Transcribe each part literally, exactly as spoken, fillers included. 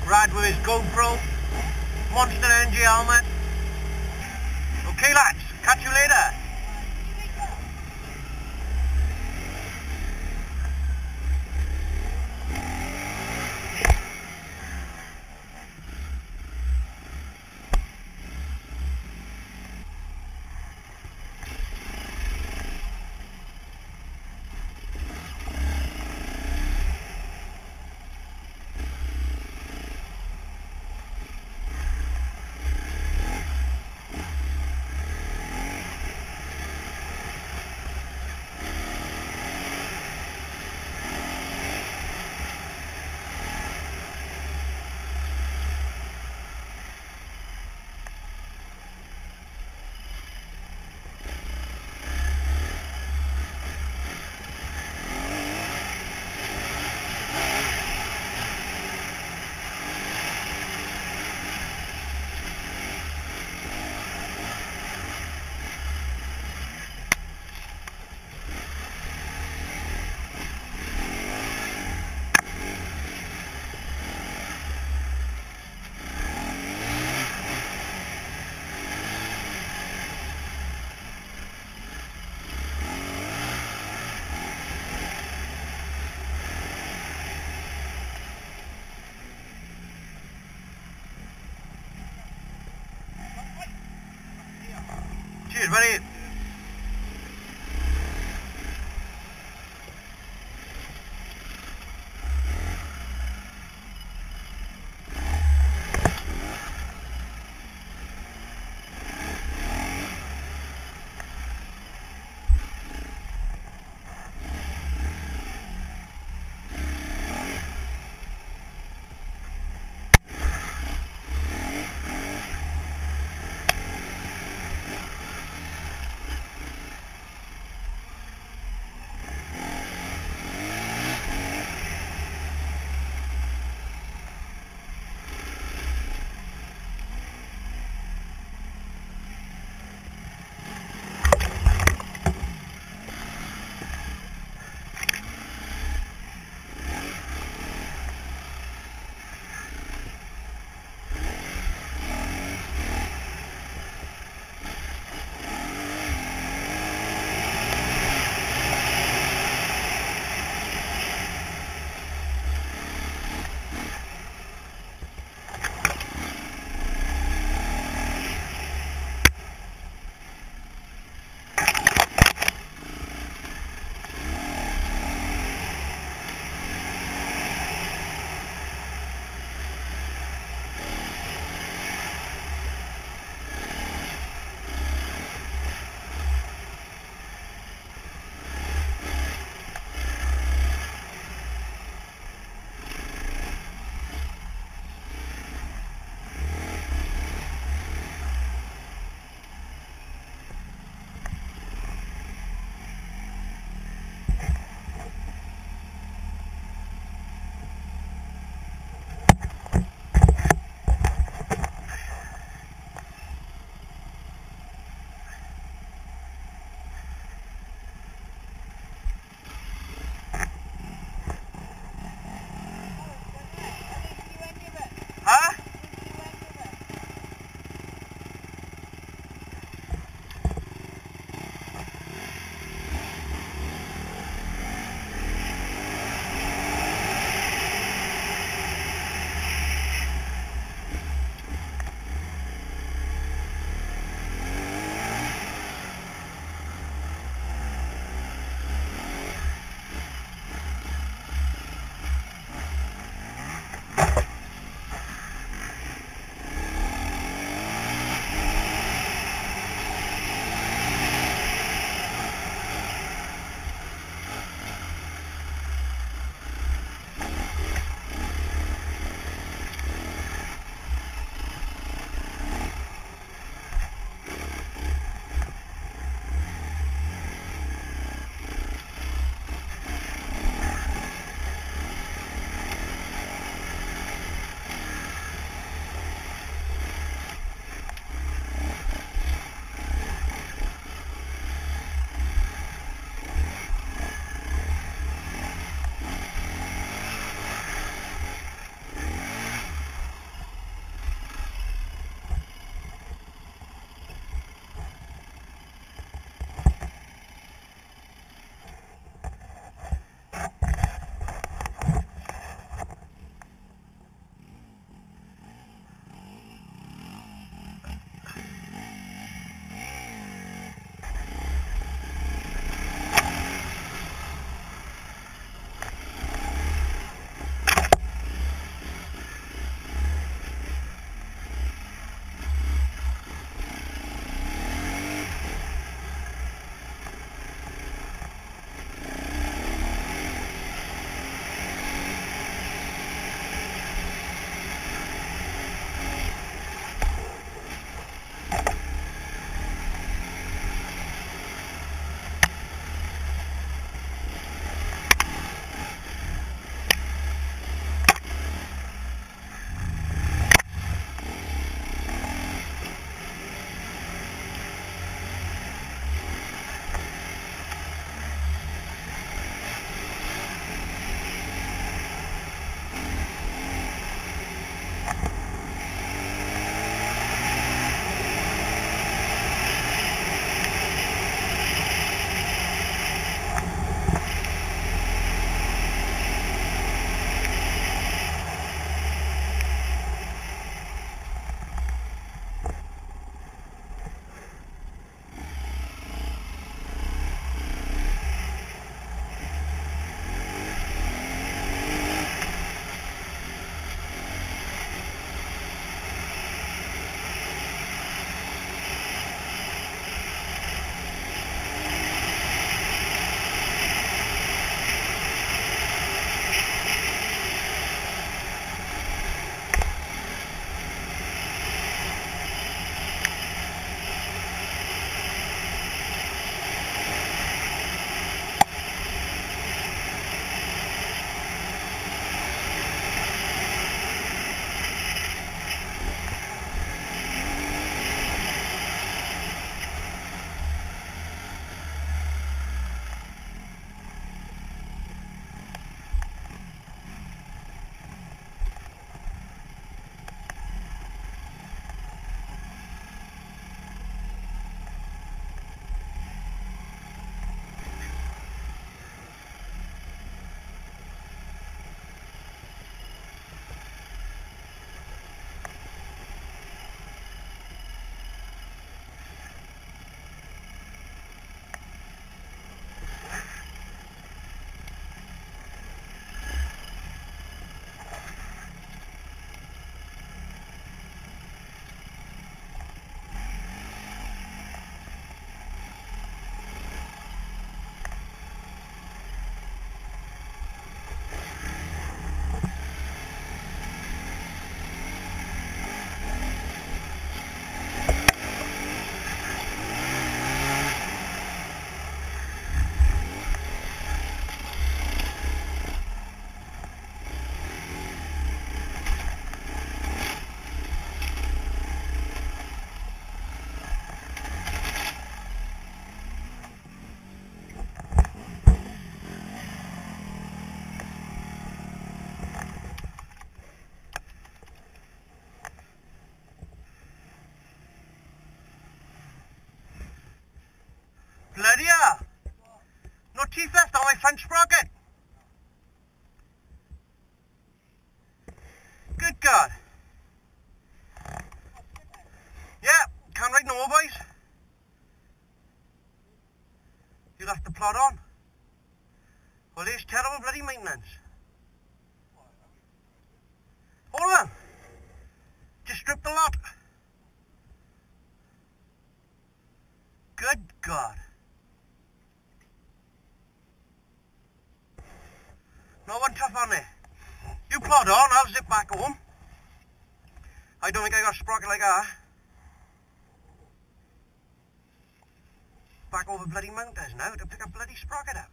Brad with his GoPro, Monster Energy helmet. Okay lads, catch you later. Cheers, buddy. front sprocket. Good God. Yeah, can't ride no more, boys. You'll have to plod on. Well, there's terrible bloody maintenance. Hold on. Just strip the lot. Good God. No one tough on there. You plod on, I'll zip back home. I don't think I got a sprocket like that. Back over bloody mountains now to pick a bloody sprocket up.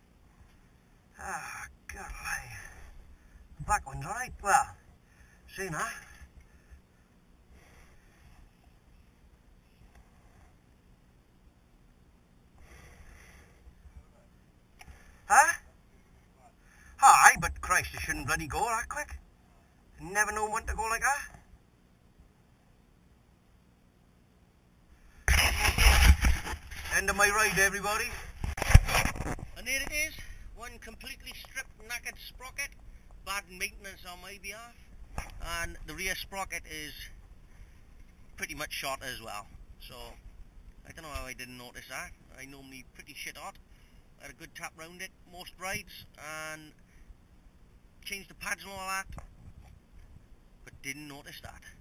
Ah, golly. The back one's alright. Well, see now. Huh? Aye, but Christ, it shouldn't bloody go that quick. Never known when to go like that. End of my ride, everybody. And there it is. One completely stripped, knackered sprocket. Bad maintenance on my behalf. And the rear sprocket is pretty much shot as well. So, I don't know how I didn't notice that. I normally pretty shit hot. I had a good tap round it most rides and changed the pads and all that, but didn't notice that.